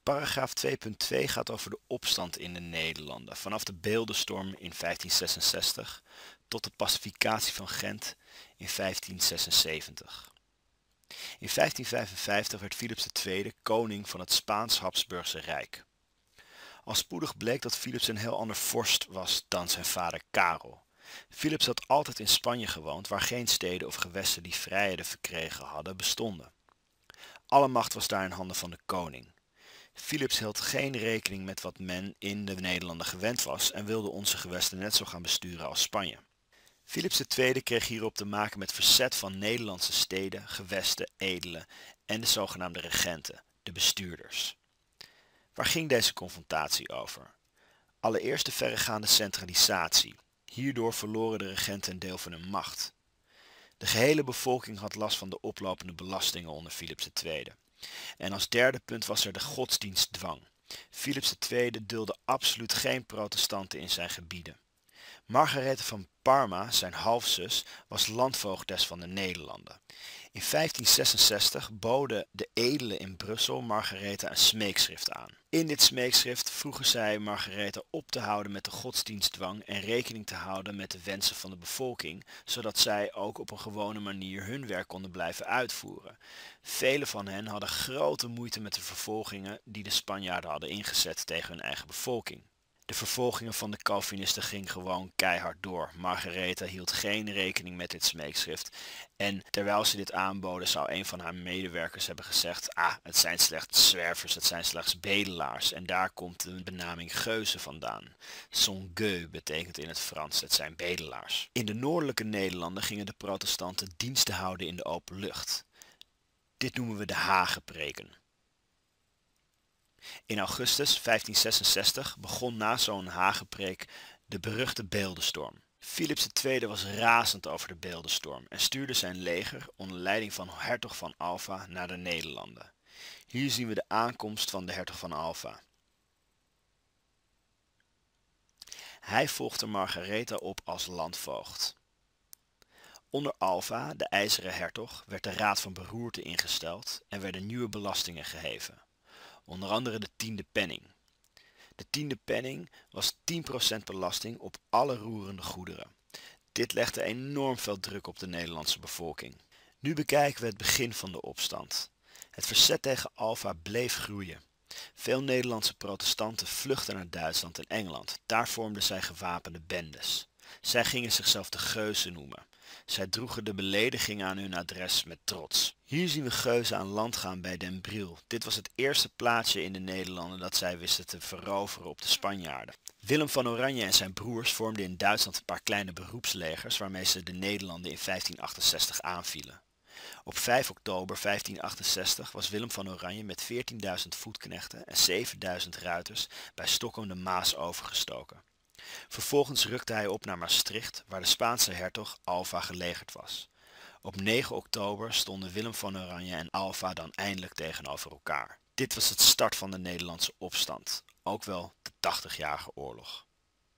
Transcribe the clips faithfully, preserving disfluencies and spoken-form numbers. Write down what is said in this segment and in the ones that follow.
Paragraaf twee punt twee gaat over de opstand in de Nederlanden, vanaf de Beeldenstorm in vijftienzesenzestig tot de pacificatie van Gent in vijftienzesenzeventig. In vijftienvijfenvijftig werd Philips de Tweede koning van het Spaans-Habsburgse Rijk. Al spoedig bleek dat Philips een heel ander vorst was dan zijn vader Karel. Philips had altijd in Spanje gewoond, waar geen steden of gewesten die vrijheden verkregen hadden bestonden. Alle macht was daar in handen van de koning. Philips hield geen rekening met wat men in de Nederlanden gewend was en wilde onze gewesten net zo gaan besturen als Spanje. Philips de Tweede kreeg hierop te maken met verzet van Nederlandse steden, gewesten, edelen en de zogenaamde regenten, de bestuurders. Waar ging deze confrontatie over? Allereerst de verregaande centralisatie. Hierdoor verloren de regenten een deel van hun macht. De gehele bevolking had last van de oplopende belastingen onder Philips de Tweede. En als derde punt was er de godsdienstdwang. Philips de Tweede dulde absoluut geen protestanten in zijn gebieden. Margarethe van Parma, zijn halfzus, was landvoogdes van de Nederlanden. In vijftienzesenzestig boden de edelen in Brussel Margarethe een smeekschrift aan. In dit smeekschrift vroegen zij Margarethe op te houden met de godsdienstdwang en rekening te houden met de wensen van de bevolking, zodat zij ook op een gewone manier hun werk konden blijven uitvoeren. Velen van hen hadden grote moeite met de vervolgingen die de Spanjaarden hadden ingezet tegen hun eigen bevolking. De vervolgingen van de Calvinisten gingen gewoon keihard door. Margarethe hield geen rekening met dit smeekschrift en terwijl ze dit aanboden zou een van haar medewerkers hebben gezegd: ah, het zijn slechts zwervers, het zijn slechts bedelaars. En daar komt de benaming geuzen vandaan. Sont gueux betekent in het Frans, het zijn bedelaars. In de noordelijke Nederlanden gingen de protestanten diensten houden in de open lucht. Dit noemen we de hagepreken. In augustus vijftienzesenzestig begon na zo'n hagepreek de beruchte Beeldenstorm. Philips de Tweede was razend over de Beeldenstorm en stuurde zijn leger onder leiding van hertog van Alva naar de Nederlanden. Hier zien we de aankomst van de hertog van Alva. Hij volgde Margarethe op als landvoogd. Onder Alva, de ijzeren hertog, werd de Raad van Beroerte ingesteld en werden nieuwe belastingen geheven. Onder andere de tiende penning. De tiende penning was tien procent belasting op alle roerende goederen. Dit legde enorm veel druk op de Nederlandse bevolking. Nu bekijken we het begin van de opstand. Het verzet tegen Alva bleef groeien. Veel Nederlandse protestanten vluchtten naar Duitsland en Engeland. Daar vormden zij gewapende bendes. Zij gingen zichzelf de geuzen noemen. Zij droegen de belediging aan hun adres met trots. Hier zien we geuzen aan land gaan bij Den Briel. Dit was het eerste plaatsje in de Nederlanden dat zij wisten te veroveren op de Spanjaarden. Willem van Oranje en zijn broers vormden in Duitsland een paar kleine beroepslegers waarmee ze de Nederlanden in vijftien achtenzestig aanvielen. Op vijf oktober vijftien achtenzestig was Willem van Oranje met veertienduizend voetknechten en zevenduizend ruiters bij Stockholm de Maas overgestoken. Vervolgens rukte hij op naar Maastricht, waar de Spaanse hertog Alva gelegerd was. Op negen oktober stonden Willem van Oranje en Alva dan eindelijk tegenover elkaar. Dit was het start van de Nederlandse opstand, ook wel de tachtigjarige oorlog.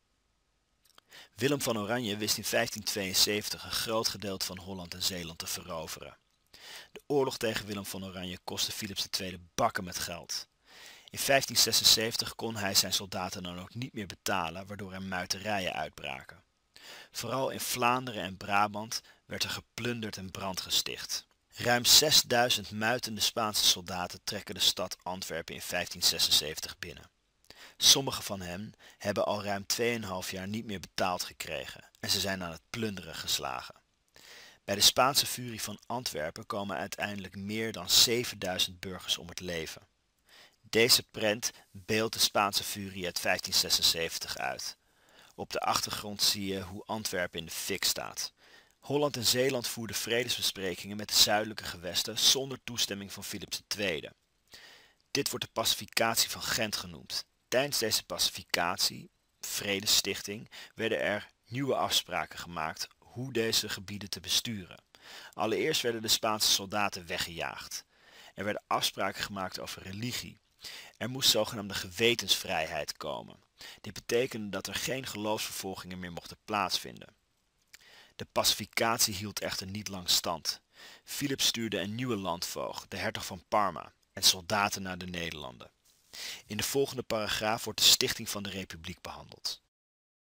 Willem van Oranje wist in vijftien tweeënzeventig een groot gedeelte van Holland en Zeeland te veroveren. De oorlog tegen Willem van Oranje kostte Philips de Tweede bakken met geld. In vijftien zesenzeventig kon hij zijn soldaten dan ook niet meer betalen, waardoor er muiterijen uitbraken. Vooral in Vlaanderen en Brabant werd er geplunderd en brand gesticht. Ruim zesduizend muitende Spaanse soldaten trekken de stad Antwerpen in vijftien zesenzeventig binnen. Sommige van hen hebben al ruim tweeënhalf jaar niet meer betaald gekregen en ze zijn aan het plunderen geslagen. Bij de Spaanse furie van Antwerpen komen uiteindelijk meer dan zevenduizend burgers om het leven. Deze prent beeldt de Spaanse furie uit vijftien zesenzeventig uit. Op de achtergrond zie je hoe Antwerpen in de fik staat. Holland en Zeeland voerden vredesbesprekingen met de zuidelijke gewesten zonder toestemming van Philips de Tweede. Dit wordt de pacificatie van Gent genoemd. Tijdens deze pacificatie, vredestichting, werden er nieuwe afspraken gemaakt hoe deze gebieden te besturen. Allereerst werden de Spaanse soldaten weggejaagd. Er werden afspraken gemaakt over religie. Er moest zogenaamde gewetensvrijheid komen. Dit betekende dat er geen geloofsvervolgingen meer mochten plaatsvinden. De pacificatie hield echter niet lang stand. Philips stuurde een nieuwe landvoogd, de hertog van Parma, en soldaten naar de Nederlanden. In de volgende paragraaf wordt de stichting van de Republiek behandeld.